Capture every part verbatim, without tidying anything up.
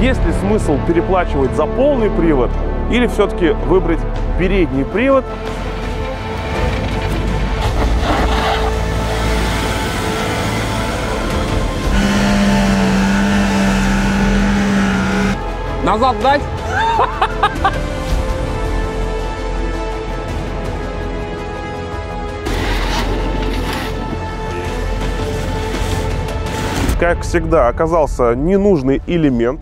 Есть ли смысл переплачивать за полный привод или все-таки выбрать передний привод? Назад дать? Как всегда, оказался ненужный элемент.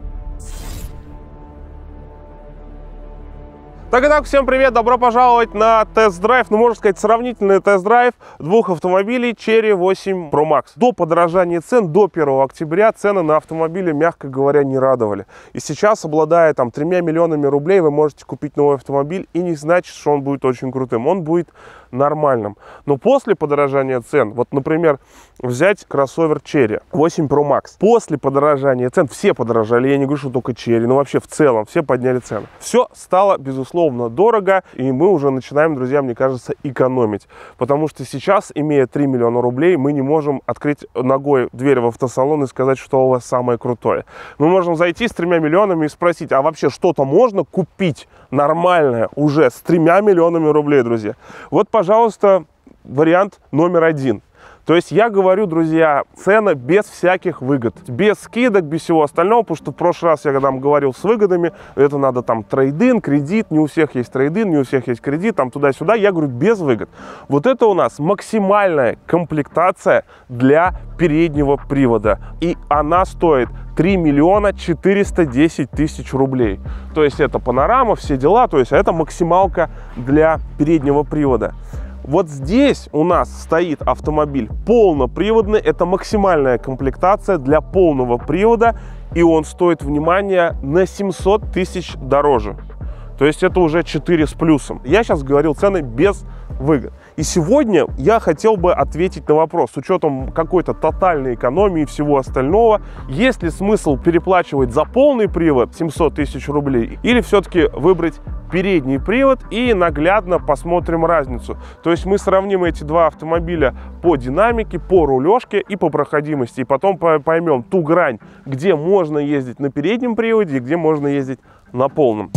Так, итак, всем привет, добро пожаловать на тест-драйв, ну, можно сказать, сравнительный тест-драйв двух автомобилей Chery восемь Pro Max. До подорожания цен, до первого октября, цены на автомобили, мягко говоря, не радовали. И сейчас, обладая там тремя миллионами рублей, вы можете купить новый автомобиль, и не значит, что он будет очень крутым, он будет нормальным. Но после подорожания цен, вот, например, взять кроссовер Chery восемь Pro Max, после подорожания цен, все подорожали, я не говорю, что только Chery, но вообще в целом все подняли цены. Все стало, безусловно, дорого, и мы уже начинаем, друзья, мне кажется, экономить. Потому что сейчас, имея три миллиона рублей, мы не можем открыть ногой дверь в автосалон и сказать, что у вас самое крутое. Мы можем зайти с тремя миллионами и спросить, а вообще что-то можно купить нормальное уже с тремя миллионами рублей, друзья? Вот, пожалуйста, вариант номер один. То есть я говорю, друзья, цена без всяких выгод, без скидок, без всего остального, потому что в прошлый раз я там говорил с выгодами, это надо там трейд-ин, кредит, не у всех есть трейд-ин, не у всех есть кредит, там туда-сюда, я говорю без выгод. Вот это у нас максимальная комплектация для переднего привода, и она стоит три миллиона четыреста десять тысяч рублей. То есть это панорама, все дела, то есть это максималка для переднего привода. Вот здесь у нас стоит автомобиль полноприводный, это максимальная комплектация для полного привода, и он стоит, внимание, на семьсот тысяч дороже. То есть это уже четыре с плюсом. Я сейчас говорил цены без выгод. И сегодня я хотел бы ответить на вопрос, с учетом какой-то тотальной экономии и всего остального, есть ли смысл переплачивать за полный привод семьсот тысяч рублей или все-таки выбрать передний привод и наглядно посмотрим разницу. То есть мы сравним эти два автомобиля по динамике, по рулежке и по проходимости. И потом поймем ту грань, где можно ездить на переднем приводе и где можно ездить на полном.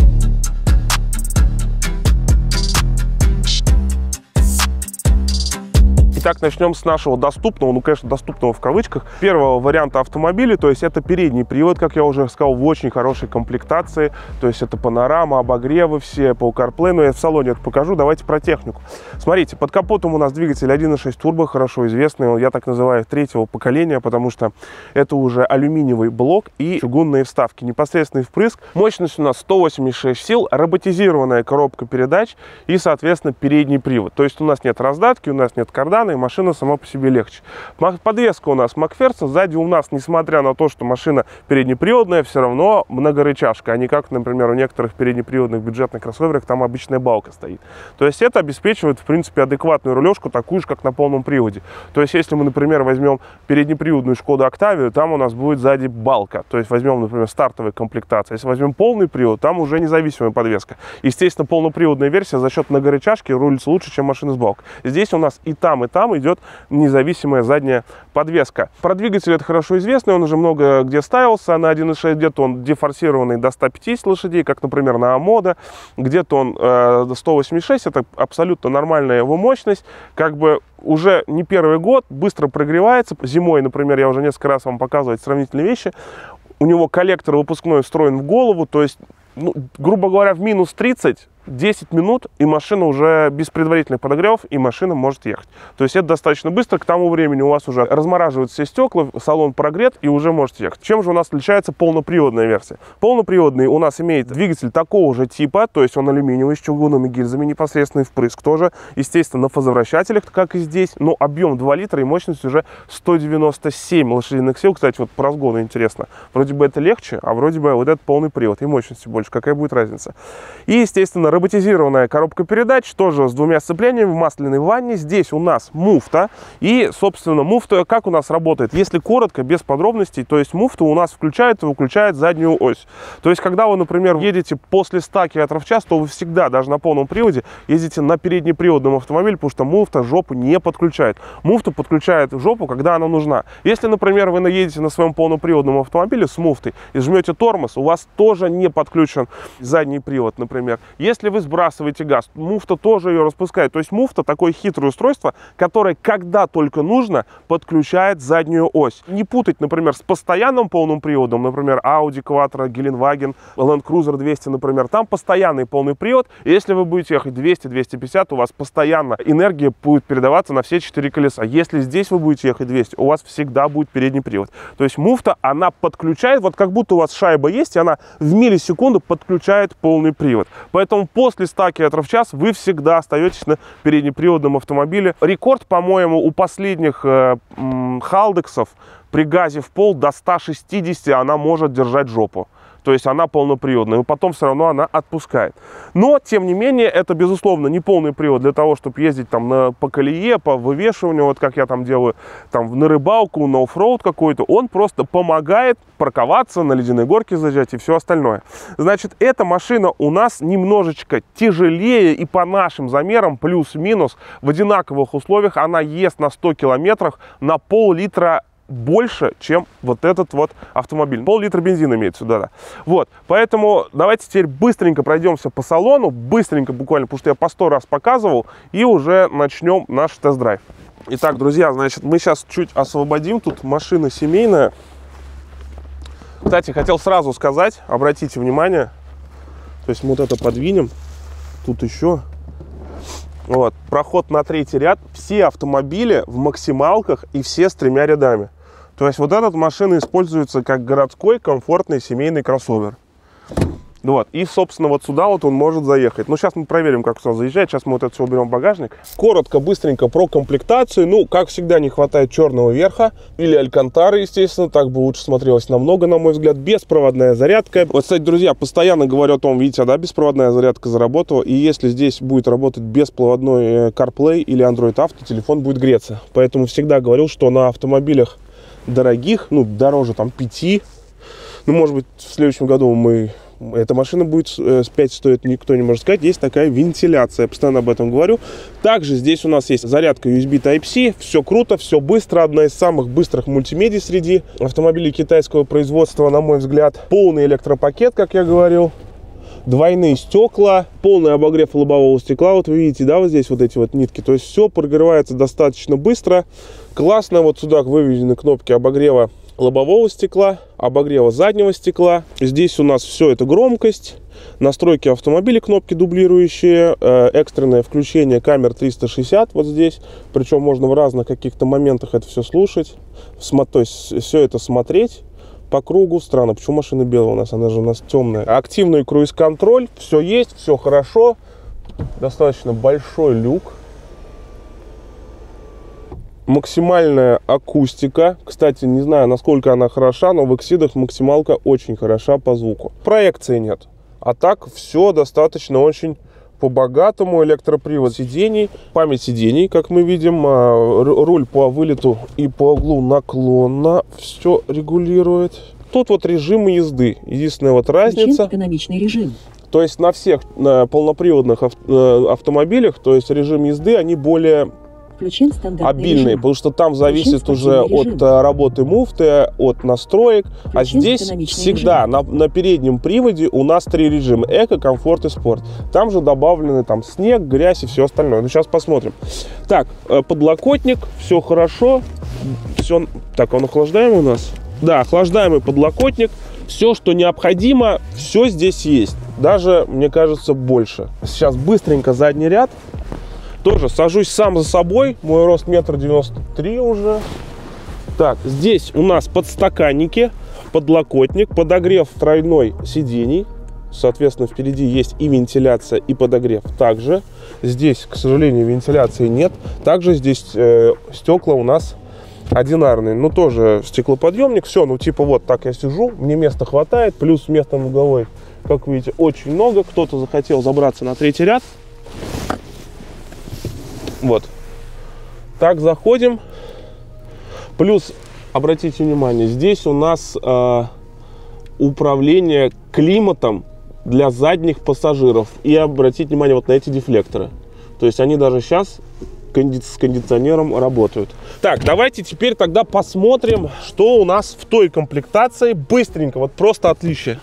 Итак, начнем с нашего доступного, ну, конечно, доступного в кавычках, первого варианта автомобиля, то есть это передний привод, как я уже сказал, в очень хорошей комплектации, то есть это панорама, обогревы все, Apple CarPlay, но я в салоне это покажу. Давайте про технику. Смотрите, под капотом у нас двигатель один и шесть турбо, хорошо известный, я так называю, третьего поколения, потому что это уже алюминиевый блок и чугунные вставки, непосредственный впрыск, мощность у нас сто восемьдесят шесть сил, роботизированная коробка передач и, соответственно, передний привод, то есть у нас нет раздатки, у нас нет кардана, и машина сама по себе легче. Подвеска у нас Макферсон, сзади у нас, несмотря на то, что машина переднеприводная, все равно многорычажка, а не как, например, у некоторых переднеприводных бюджетных кроссоверах там обычная балка стоит. То есть это обеспечивает, в принципе, адекватную рулежку, такую же, как на полном приводе. То есть если мы, например, возьмем переднеприводную Шкоду Октавию, там у нас будет сзади балка. То есть возьмем, например, стартовая комплектация. Если возьмем полный привод, там уже независимая подвеска. Естественно, полноприводная версия за счет многорычажки рулится лучше, чем машина с балкой. Здесь у нас и там, и там идет независимая задняя подвеска. Про двигатель это хорошо известно, он уже много где ставился, на один и шесть где-то он дефорсированный до ста пятидесяти лошадей, как, например, на Амода, где-то он э, до сто восемьдесят шесть, это абсолютно нормальная его мощность, как бы уже не первый год, быстро прогревается. Зимой, например, я уже несколько раз вам показывал сравнительные вещи, у него коллектор выпускной встроен в голову, то есть, ну, грубо говоря, в минус тридцать десять минут, и машина уже без предварительных подогревов, и машина может ехать. То есть это достаточно быстро, к тому времени у вас уже размораживаются все стекла, салон прогрет, и уже можете ехать. Чем же у нас отличается полноприводная версия? Полноприводный у нас имеет двигатель такого же типа, то есть он алюминиевый, с чугунными гильзами, непосредственный впрыск тоже, естественно, на фазовращателях, как и здесь, но объем два литра и мощность уже сто девяносто семь лошадиных сил. Кстати, вот по разгону интересно, вроде бы это легче, а вроде бы вот этот полный привод, и мощности больше, какая будет разница? И, естественно, роботизированная коробка передач, тоже с двумя сцеплениями в масляной ванне. Здесь у нас муфта. И, собственно, муфта как у нас работает? Если коротко, без подробностей, то есть муфта у нас включает и выключает заднюю ось. То есть, когда вы, например, едете после ста километров в час, то вы всегда, даже на полном приводе, ездите на переднеприводном автомобиле, потому что муфта жопу не подключает. Муфта подключает жопу, когда она нужна. Если, например, вы едете на своем полноприводном автомобиле с муфтой и жмете тормоз, у вас тоже не подключен задний привод, например. Если вы сбрасываете газ, муфта тоже ее распускает. То есть муфта такое хитрое устройство, которое, когда только нужно, подключает заднюю ось. Не путать, например, с постоянным полным приводом, например, Audi Quattro, Геленваген, Land Cruiser двести, например. Там постоянный полный привод. И если вы будете ехать двести — двести пятьдесят, у вас постоянно энергия будет передаваться на все четыре колеса. Если здесь вы будете ехать двести, у вас всегда будет передний привод. То есть муфта, она подключает, вот как будто у вас шайба есть, и она в миллисекунду подключает полный привод. Поэтому после ста километров в час вы всегда остаетесь на переднеприводном автомобиле. Рекорд, по-моему, у последних э, халдексов при газе в пол до ста шестидесяти она может держать жопу. То есть она полноприводная, но потом все равно она отпускает. Но, тем не менее, это, безусловно, не полный привод для того, чтобы ездить там на, по колее, по вывешиванию, вот как я там делаю, там на рыбалку, на оффроуд какой-то. Он просто помогает парковаться, на ледяной горке заезжать и все остальное. Значит, эта машина у нас немножечко тяжелее, и по нашим замерам, плюс-минус, в одинаковых условиях она ест на сто километрах на пол-литра больше, чем вот этот вот автомобиль. Пол-литра бензина имеется сюда, да. Вот, поэтому давайте теперь быстренько пройдемся по салону, быстренько буквально, потому что я по сто раз показывал, и уже начнем наш тест-драйв. Итак, друзья, значит, мы сейчас чуть освободим, тут машина семейная. Кстати, хотел сразу сказать, обратите внимание, то есть мы вот это подвинем, тут еще... Вот, проход на третий ряд, все автомобили в максималках и все с тремя рядами. То есть вот эта машина используется как городской комфортный семейный кроссовер. Вот, и, собственно, вот сюда вот он может заехать. Ну, сейчас мы проверим, как сюда заезжать. Сейчас мы вот это все уберем в багажник. Коротко, быстренько про комплектацию. Ну, как всегда, не хватает черного верха или алькантары, естественно. Так бы лучше смотрелось намного, на мой взгляд. Беспроводная зарядка. Вот, кстати, друзья, постоянно говорю о том, видите, да, беспроводная зарядка заработала. И если здесь будет работать беспроводной CarPlay или Android Auto, телефон будет греться. Поэтому всегда говорил, что на автомобилях дорогих, ну, дороже там пяти, ну, может быть, в следующем году мы... Эта машина будет с пять стоит, никто не может сказать. Есть такая вентиляция, я постоянно об этом говорю. Также здесь у нас есть зарядка ю эс би Type-C. Все круто, все быстро. Одна из самых быстрых мультимедий среди автомобилей китайского производства, на мой взгляд. Полный электропакет, как я говорил. Двойные стекла, полный обогрев лобового стекла. Вот вы видите, да, вот здесь вот эти вот нитки. То есть все прогревается достаточно быстро. Классно. Вот сюда выведены кнопки обогрева лобового стекла, обогрева заднего стекла. Здесь у нас все это громкость, настройки автомобиля, кнопки дублирующие, э, экстренное включение камер триста шестьдесят вот здесь. Причем можно в разных каких-то моментах это все слушать, смо то есть все это смотреть по кругу. Странно, почему машина белая у нас, она же у нас темная. Активный круиз-контроль, все есть, все хорошо. Достаточно большой люк. Максимальная акустика. Кстати, не знаю, насколько она хороша, но в эксидах максималка очень хороша по звуку. Проекции нет. А так все достаточно очень по-богатому. Электропривод сидений, память сидений, как мы видим. Руль по вылету и по углу наклона все регулирует. Тут вот режим езды. Единственная вот разница. Экономичный режим. То есть на всех на полноприводных автомобилях, то есть режим езды, они более... обильные, режим. Потому что там зависит уже режим. От работы муфты, от настроек. Включен а здесь всегда на, на переднем приводе у нас три режима: эко, комфорт и спорт. Там же добавлены там снег, грязь и все остальное. Ну, сейчас посмотрим. Так, подлокотник, все хорошо. Все... Так, он охлаждаемый у нас? Да, охлаждаемый подлокотник. Все, что необходимо, все здесь есть. Даже, мне кажется, больше. Сейчас быстренько задний ряд. Тоже сажусь сам за собой. Мой рост метр девяносто три уже. Так, здесь у нас подстаканники, подлокотник, подогрев тройной сидений. Соответственно, впереди есть и вентиляция, и подогрев также. Здесь, к сожалению, вентиляции нет. Также здесь э, стекла у нас одинарные. Ну, тоже стеклоподъемник. Все, ну, типа, вот так я сижу. Мне места хватает. Плюс место над головой как видите, очень много. Кто-то захотел забраться на третий ряд. Вот. Так, заходим. Плюс, обратите внимание, здесь у нас э, управление климатом для задних пассажиров. И обратите внимание вот на эти дефлекторы. То есть они даже сейчас с кондиционером работают. Так, давайте теперь тогда посмотрим, что у нас в той комплектации. Быстренько, вот просто отличие.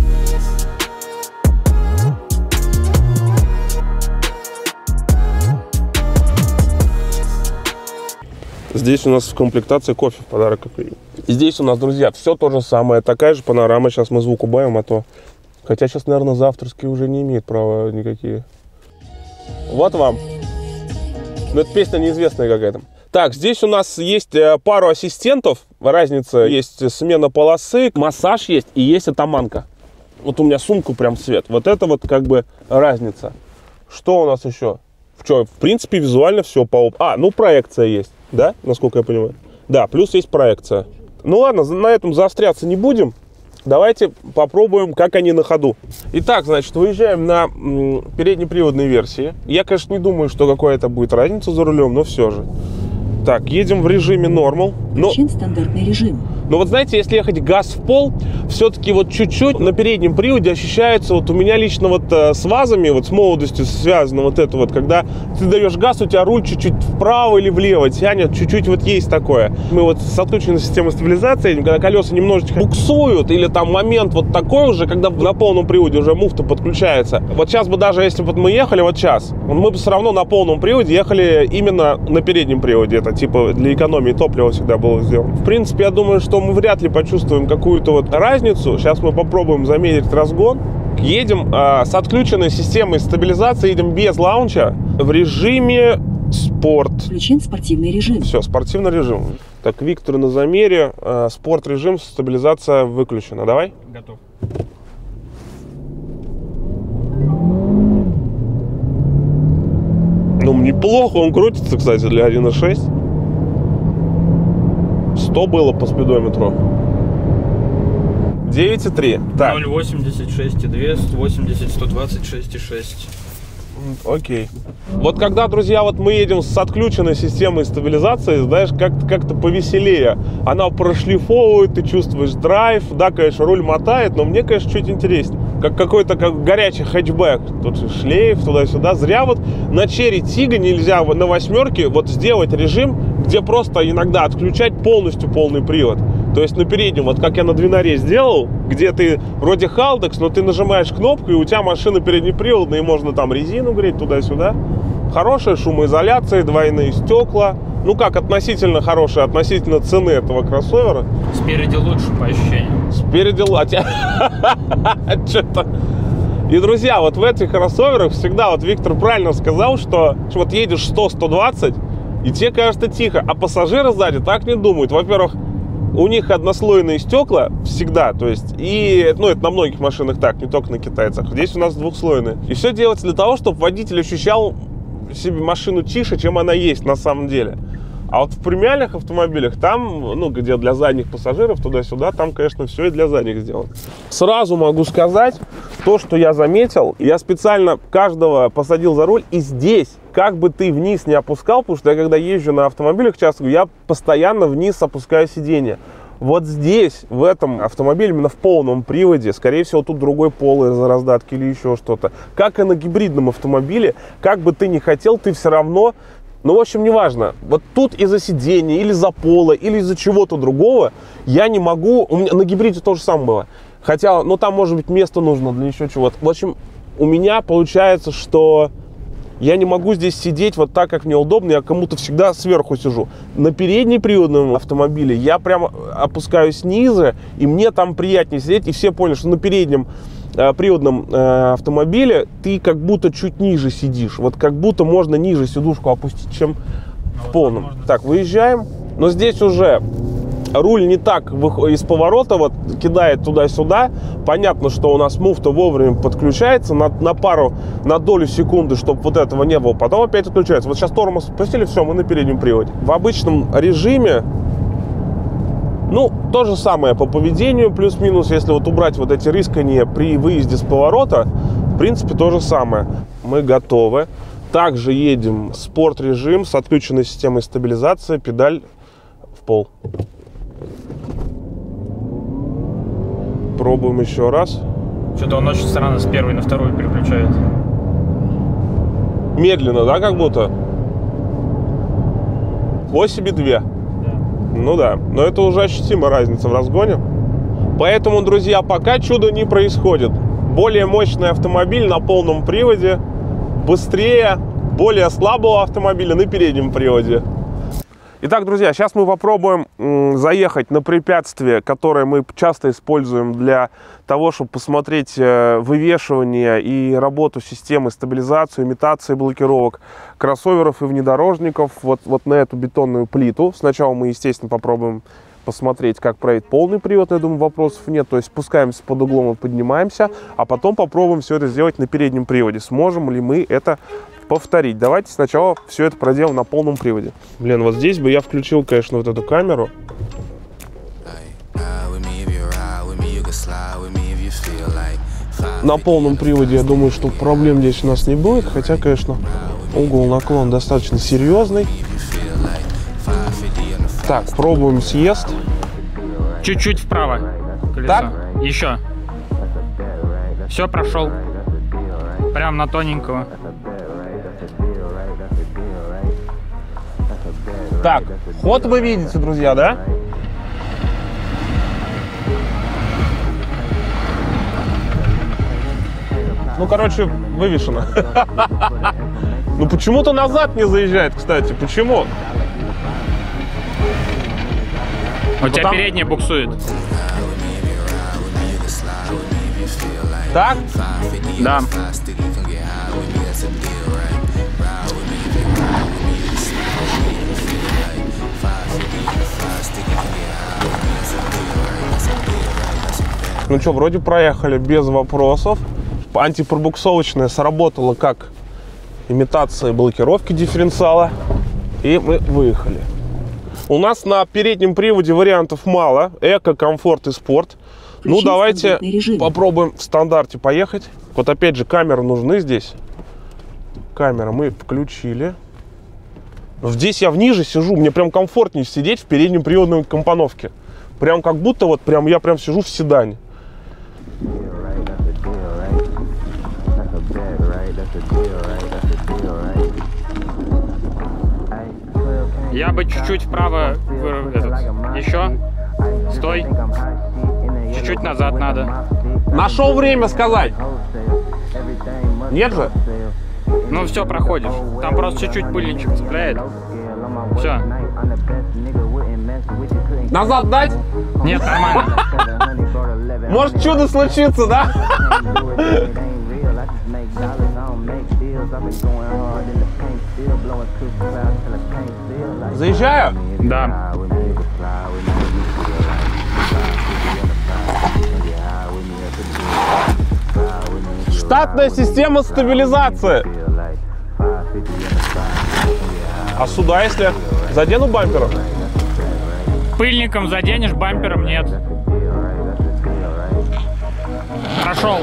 Здесь у нас в комплектации кофе в подарок. Здесь у нас, друзья, все то же самое. Такая же панорама. Сейчас мы звук убавим, а то... Хотя сейчас, наверное, завтрашки уже не имеет права никакие. Вот вам. Но эта песня неизвестная какая-то. Так, здесь у нас есть пару ассистентов. Разница есть: смена полосы, массаж есть и есть атаманка. Вот у меня сумку прям цвет. Вот это вот как бы разница. Что у нас еще? В чем? В принципе, визуально все по... А, ну проекция есть, да? Насколько я понимаю. Да, плюс есть проекция. Ну ладно, на этом заостряться не будем. Давайте попробуем, как они на ходу. Итак, значит, выезжаем на переднеприводной версии. Я, конечно, не думаю, что какая-то будет разница за рулем, но все же. Так, едем в режиме Normal. Но... стандартный режим. Но вот знаете, если ехать газ в пол, все-таки вот чуть-чуть на переднем приводе ощущается, вот у меня лично вот э, с вазами, вот с молодостью связано вот это вот, когда ты даешь газ, у тебя руль чуть-чуть вправо или влево тянет, чуть-чуть вот есть такое. Мы вот с отключенной системой стабилизации, когда колеса немножечко буксуют, или там момент вот такой уже, когда на полном приводе уже муфта подключается. Вот сейчас бы даже, если бы мы ехали вот сейчас, мы бы все равно на полном приводе ехали именно на переднем приводе. Это типа для экономии топлива всегда было сделано. В принципе, я думаю, что мы вряд ли почувствуем какую-то вот разницу. Сейчас мы попробуем замерить разгон. Едем э, с отключенной системой стабилизации, едем без лаунча в режиме спорт. Включен спортивный режим. Все, спортивный режим. Так, Виктор на замере. Э, спорт режим, стабилизация выключена. Давай. Готов. Ну, неплохо он крутится, кстати, для один и шесть. сто было по спидометру. девять и три. Так. ноль восемьдесят шесть и два, сто восемьдесят, сто двадцать шесть и шесть. Окей. Вот когда, друзья, вот мы едем с отключенной системой стабилизации, знаешь, как-то как-то повеселее. Она прошлифовывает, ты чувствуешь драйв. Да, конечно, руль мотает, но мне, конечно, чуть интереснее. Как какой-то как горячий хэтчбэк. Тут шлейф, туда-сюда. Зря вот на Cherry Tiggo нельзя на восьмерке вот сделать режим, где просто иногда отключать полностью полный привод. То есть на переднем, вот как я на Двинаре сделал, где ты вроде Халдекс, но ты нажимаешь кнопку, и у тебя машина переднеприводная, и можно там резину греть туда-сюда. Хорошая шумоизоляция, двойные стекла. Ну как, относительно хорошая, относительно цены этого кроссовера. Спереди лучше по ощущениям. Спереди лучше. Что-то... И, друзья, вот в этих кроссоверах всегда, вот Виктор правильно сказал, что вот едешь сто — сто двадцать, и тебе кажется тихо, а пассажиры сзади так не думают. Во-первых, у них однослойные стекла всегда, то есть, и, ну, это на многих машинах так, не только на китайцах. Здесь у нас двухслойные. И все делается для того, чтобы водитель ощущал себе машину тише, чем она есть на самом деле. А вот в премиальных автомобилях, там, ну, где для задних пассажиров, туда-сюда, там, конечно, все и для задних сделано. Сразу могу сказать, то, что я заметил, я специально каждого посадил за руль, и здесь, как бы ты вниз не опускал, потому что я, когда езжу на автомобилях часто, я постоянно вниз опускаю сиденье. Вот здесь, в этом автомобиле, именно в полном приводе, скорее всего, тут другой пол из-за раздатки или еще что-то. Как и на гибридном автомобиле, как бы ты ни хотел, ты все равно... Ну, в общем, неважно. Вот тут из-за сидения, или из-за пола, или из-за чего-то другого я не могу... У меня на гибриде то же самое было. Хотя, ну, там, может быть, место нужно для еще чего-то. В общем, у меня получается, что я не могу здесь сидеть вот так, как мне удобно. Я кому-то всегда сверху сижу. На переднеприводном автомобиле я прямо опускаюсь ниже, и мне там приятнее сидеть. И все поняли, что на переднем приводном э, автомобиле ты как будто чуть ниже сидишь. Вот как будто можно ниже сидушку опустить, чем ну, в полном. Можно... Так, выезжаем. Но здесь уже руль не так из поворота вот кидает туда-сюда. Понятно, что у нас муфта вовремя подключается на, на пару, на долю секунды, чтобы вот этого не было. Потом опять отключается. Вот сейчас тормоз спустили, все, мы на переднем приводе. В обычном режиме, ну, То же самое по поведению, плюс-минус, если вот убрать вот эти рыскания при выезде с поворота, в принципе, то же самое. Мы готовы. Также едем в спорт-режим с отключенной системой стабилизации, педаль в пол. Пробуем еще раз. Что-то он очень странно с первой на вторую переключает. Медленно, да, как будто? восемь и два. Ну да, но это уже ощутимая разница в разгоне. Поэтому, друзья, пока чудо не происходит. Более мощный автомобиль на полном приводе, быстрее более слабого автомобиля на переднем приводе. Итак, друзья, сейчас мы попробуем м, заехать на препятствие, которое мы часто используем для того, чтобы посмотреть э, вывешивание и работу системы стабилизации, имитации блокировок кроссоверов и внедорожников вот, вот на эту бетонную плиту. Сначала мы, естественно, попробуем посмотреть, как проедет полный привод. Я думаю, вопросов нет. То есть спускаемся под углом и поднимаемся, а потом попробуем все это сделать на переднем приводе. Сможем ли мы это повторить? Давайте сначала все это проделаем на полном приводе. Блин, вот здесь бы я включил, конечно, вот эту камеру. На полном приводе, я думаю, что проблем здесь у нас не будет. Хотя, конечно, угол наклон достаточно серьезный. Так, пробуем съезд. Чуть-чуть вправо. Колесо. Так? Еще. Все, прошел. Прям на тоненького. Так, ход вы видите, друзья, да? Ну, короче, вывешено. Ну, почему-то назад не заезжает, кстати. Почему? У тебя передняя буксует. Так? Да. Ну что, вроде проехали без вопросов. Антипробуксовочная сработала как имитация блокировки дифференциала. И мы выехали. У нас на переднем приводе вариантов мало. Эко, комфорт и спорт. Ну, давайте попробуем в стандарте поехать. Вот опять же, камеры нужны здесь. Камеру мы включили. Здесь я вниже сижу. Мне прям комфортнее сидеть в переднем приводной компоновке. Прям как будто вот прям я прям сижу в седане. Я бы чуть-чуть вправо этот, еще. Стой. Чуть-чуть назад надо. Нашел время сказать. Нет же? Ну все, проходишь. Там просто чуть-чуть пыльничек цепляет. Все. Назад дать? Нет, нормально. Может, чудо случится, да? Заезжаю? Да. Штатная система стабилизации. А сюда, если задену бампером? Пыльником заденешь, бампером нет. Прошел.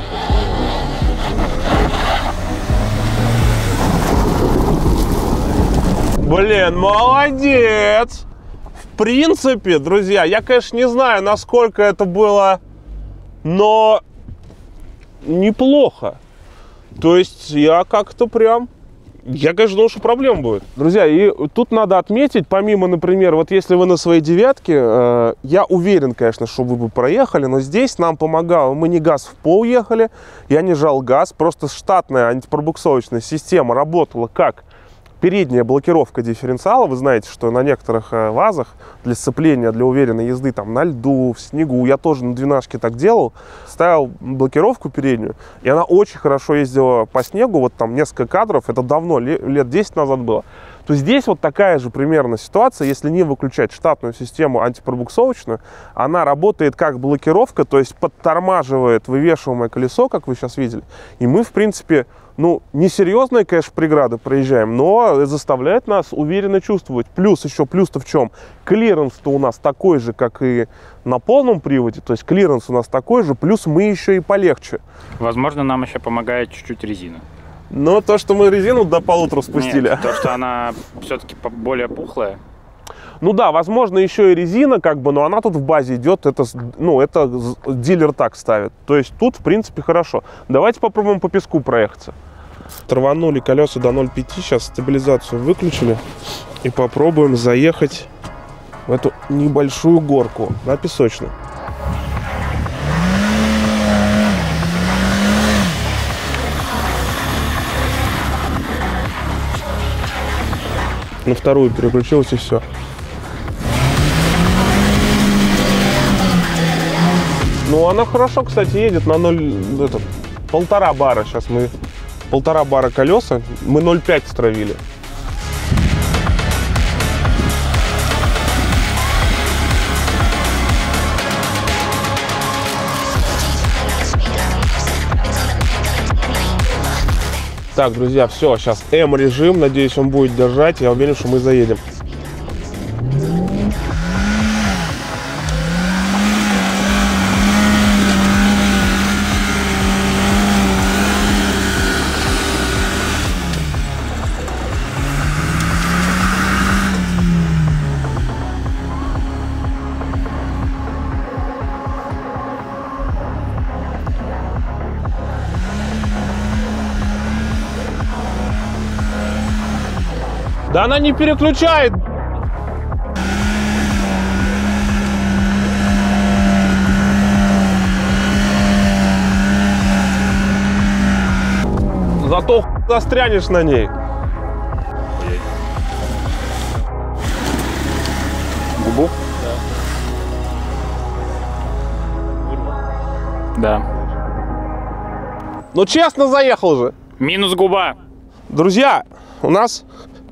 Блин, молодец! В принципе, друзья, я, конечно, не знаю, насколько это было, но неплохо. То есть я как-то прям... Я, конечно, думал, что проблем будет. Друзья, и тут надо отметить, помимо, например, вот если вы на своей девятке, э, я уверен, конечно, что вы бы проехали, но здесь нам помогало, мы не газ в пол ехали, я не жал газ, просто штатная антипробуксовочная система работала как передняя блокировка дифференциала. Вы знаете, что на некоторых э, вазах для сцепления, для уверенной езды там на льду, в снегу, я тоже на двенашке так делал, ставил блокировку переднюю, и она очень хорошо ездила по снегу, вот там несколько кадров, это давно, лет десять назад было. то здесь вот такая же примерно ситуация, если не выключать штатную систему антипробуксовочную, она работает как блокировка, то есть подтормаживает вывешиваемое колесо, как вы сейчас видели, и мы, в принципе, ну, несерьезные, конечно, преграды проезжаем, но заставляет нас уверенно чувствовать. Плюс еще, плюс-то в чем? Клиренс-то у нас такой же, как и на полном приводе, то есть клиренс у нас такой же, плюс мы еще и полегче. Возможно, нам еще помогает чуть-чуть резина. Но то, что мы резину до полутора спустили. Нет, то, что она все-таки более пухлая. Ну да, возможно, еще и резина, как бы, но она тут в базе идет, это, ну, это дилер так ставит. То есть тут, в принципе, хорошо. Давайте попробуем по песку проехаться. Торманули колеса до ноль пять, сейчас стабилизацию выключили и попробуем заехать в эту небольшую горку на песочную. На вторую переключилась и все. Ну, она хорошо, кстати, едет на ноль, это, полтора бара. Сейчас мы полтора бара колеса, мы ноль пять стравили. Так, друзья, все, сейчас М-режим, надеюсь, он будет держать, я уверен, что мы заедем. Да она не переключает. Зато застрянешь на ней. Губу? Да. Да. Ну честно заехал же. Минус губа. Друзья, у нас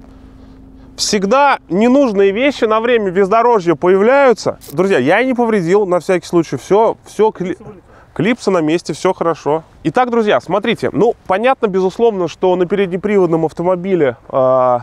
всегда ненужные вещи на время бездорожья появляются. Друзья, я и не повредил, на всякий случай. Все, все, кли... клипсы на месте, все хорошо. Итак, друзья, смотрите. Ну, понятно, безусловно, что на переднеприводном автомобиле э,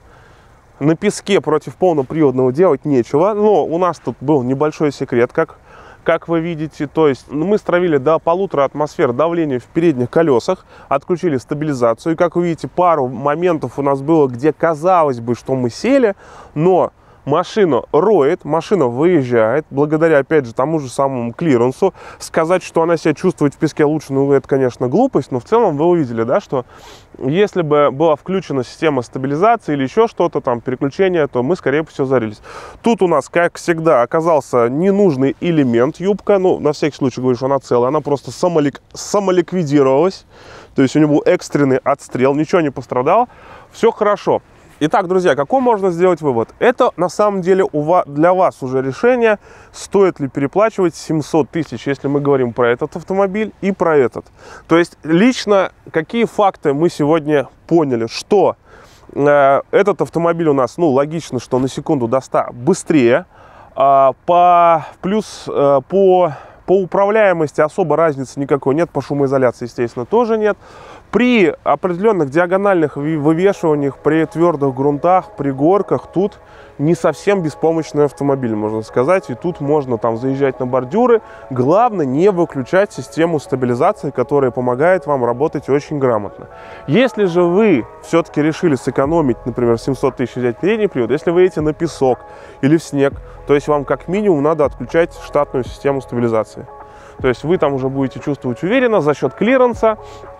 на песке против полноприводного делать нечего. Но у нас тут был небольшой секрет, как, как вы видите. То есть мы стравили до полутора атмосфер давления в передних колесах, отключили стабилизацию. И, как вы видите, пару моментов у нас было, где казалось бы, что мы сели, но машина роет, машина выезжает, благодаря, опять же, тому же самому клиренсу. Сказать, что она себя чувствует в песке лучше, ну, это, конечно, глупость, но в целом вы увидели, да, что если бы была включена система стабилизации или еще что-то, там, переключение, то мы, скорее всего, зарились. Тут у нас, как всегда, оказался ненужный элемент, юбка, ну, на всякий случай говорю, что она целая, она просто самолик... самоликвидировалась, то есть у нее был экстренный отстрел, ничего не пострадало, все хорошо. Итак, друзья, какой можно сделать вывод? Это на самом деле у вас, для вас уже решение, стоит ли переплачивать семьсот тысяч, если мы говорим про этот автомобиль и про этот. То есть лично какие факты мы сегодня поняли, что э, этот автомобиль у нас, ну, логично, что на секунду до ста быстрее, э, по, плюс э, по, по управляемости особо разницы никакой нет, по шумоизоляции, естественно, тоже нет. При определенных диагональных вывешиваниях, при твердых грунтах, при горках, тут не совсем беспомощный автомобиль, можно сказать. И тут можно там заезжать на бордюры. Главное не выключать систему стабилизации, которая помогает вам работать очень грамотно. Если же вы все-таки решили сэкономить, например, семьсот тысяч взять передний привод, если вы едете на песок или в снег, то есть вам как минимум надо отключать штатную систему стабилизации. То есть вы там уже будете чувствовать уверенно за счет клиренса.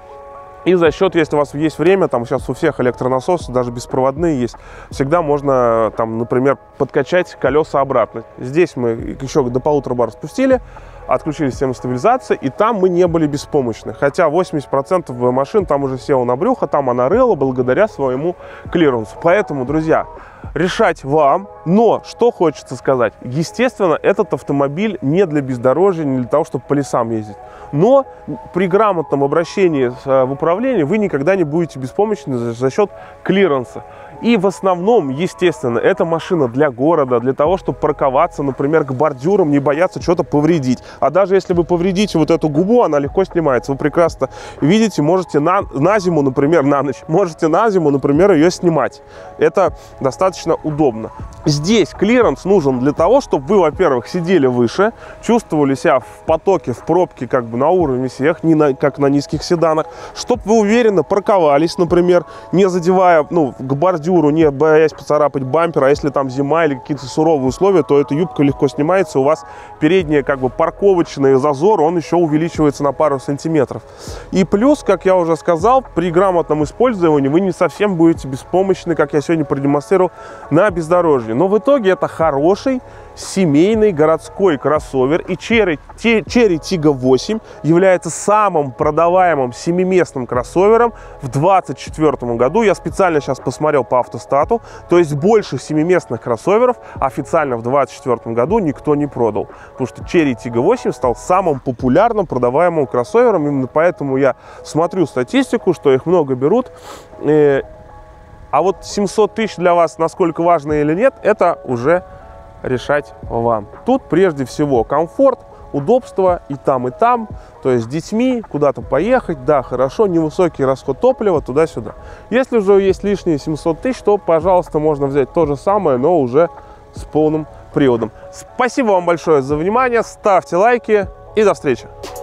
И за счет, если у вас есть время, там сейчас у всех электронасосы, даже беспроводные есть, всегда можно, там, например, подкачать колеса обратно. Здесь мы еще до полутора бар спустили, отключили систему стабилизации, и там мы не были беспомощны. Хотя восемьдесят процентов машин там уже села на брюхо, там она рыла благодаря своему клиренсу. Поэтому, друзья, решать вам. Но, что хочется сказать, естественно, этот автомобиль не для бездорожья, не для того, чтобы по лесам ездить. Но при грамотном обращении в управлении вы никогда не будете беспомощны за, за счет клиренса. И в основном, естественно, эта машина для города, для того, чтобы парковаться, например, к бордюрам, не бояться что-то повредить. А даже если вы повредите вот эту губу, она легко снимается. Вы прекрасно видите, можете на, на зиму, например, на ночь, можете на зиму, например, ее снимать. Это достаточно удобно. Здесь клиренс нужен для того, чтобы вы, во-первых, сидели выше, чувствовали себя в потоке, в пробке, как бы на уровне всех, не на, как на низких седанах, чтобы вы уверенно парковались, например, не задевая, ну, к бордюру, не боясь поцарапать бампер. А если там зима или какие-то суровые условия, то эта юбка легко снимается, у вас передний, как бы, парковочный зазор, он еще увеличивается на пару сантиметров. И плюс, как я уже сказал, при грамотном использовании вы не совсем будете беспомощны, как я сегодня продемонстрировал, на бездорожье. Но в итоге это хороший семейный городской кроссовер. И Chery, Chery Tiggo восемь является самым продаваемым семиместным кроссовером в две тысячи двадцать четвёртом году. Я специально сейчас посмотрел по автостату. То есть больше семиместных кроссоверов официально в две тысячи двадцать четвёртом году никто не продал. Потому что Chery Tiggo восемь стал самым популярным продаваемым кроссовером. Именно поэтому я смотрю статистику, что их много берут. А вот семьсот тысяч для вас, насколько важно или нет, это уже решать вам. Тут прежде всего комфорт, удобство и там, и там. То есть с детьми куда-то поехать, да, хорошо, невысокий расход топлива, туда-сюда. Если же есть лишние семьсот тысяч, то, пожалуйста, можно взять то же самое, но уже с полным приводом. Спасибо вам большое за внимание, ставьте лайки и до встречи.